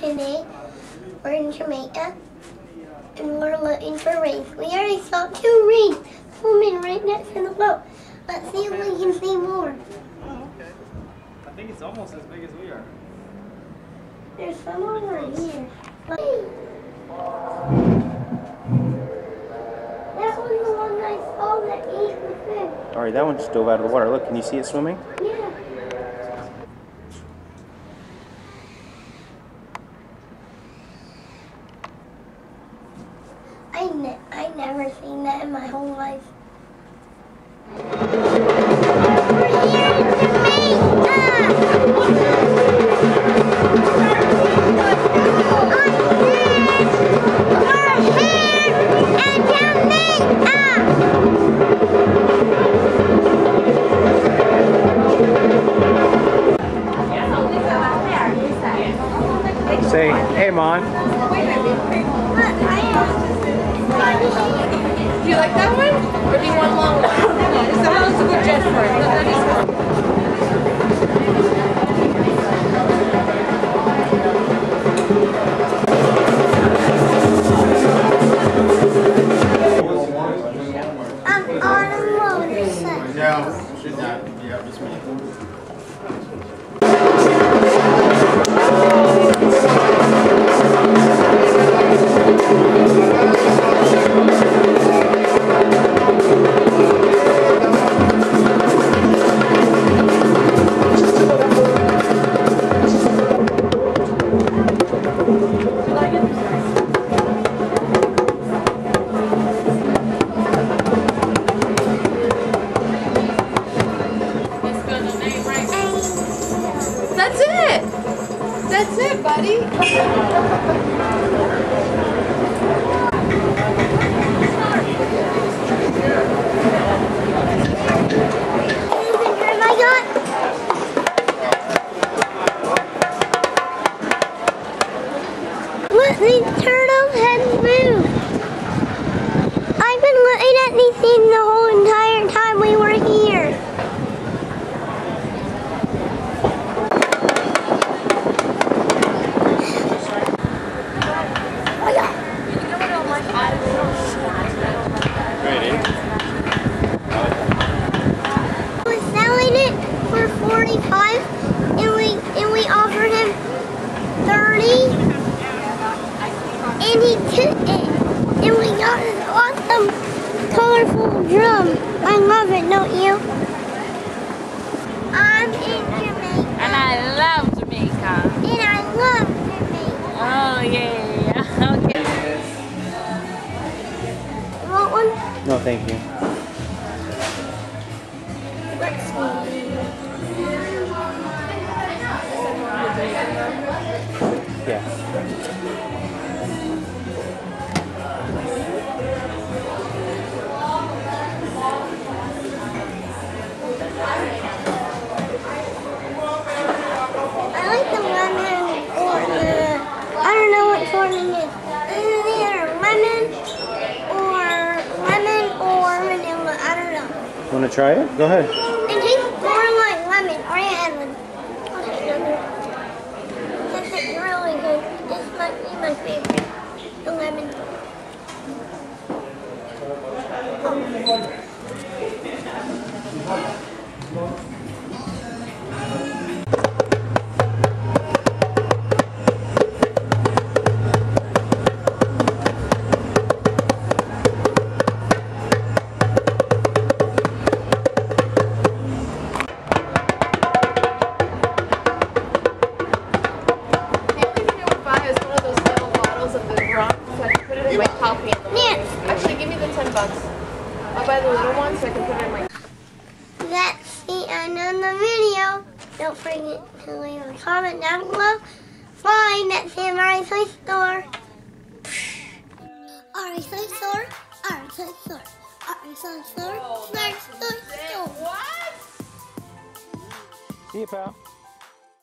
today we're in Jamaica and we're looking for rays. We already saw 2 rays swimming right next to the boat. Let's see if we can see more. Oh, okay. I think it's almost as big as we are. There's some over here. That was the one I saw that ate the fish. Alright, that one just dove out of the water. Look, can you see it swimming? Yeah. I never seen that in my whole life. We're here in Jamaica! Say, hey, Mon. Do you like that one? Or do you want long one? That one's a good jet for it. I'm on a motorcycle. No, should not. Yeah, just me. That's it! That's it, buddy! Look, these turtles heads move. I've been looking at these things the whole entire time we were here. Ready? We're selling it for 45 and we offered him 30 and he took it and we got this awesome colorful drum. I love it, don't you? I'm in Jamaica. And I love Jamaica. And I love Jamaica. Oh, yeah. Okay. You want one? No, thank you. Let's see. Yeah. I like the lemon or the, I don't know which one it is. It's either lemon or vanilla, I don't know. Want to try it? Go ahead. It tastes more like lemon or lemon. This is really good. This might be my favorite. The lemon. Actually, give me the $10. I'll buy the little one so I can put it in my... That's the end of the video. Don't forget to leave a comment down below. Find that Samurai Toy Store. RSI Store. RSI Store. RSI Store. Store. What? See you, pal.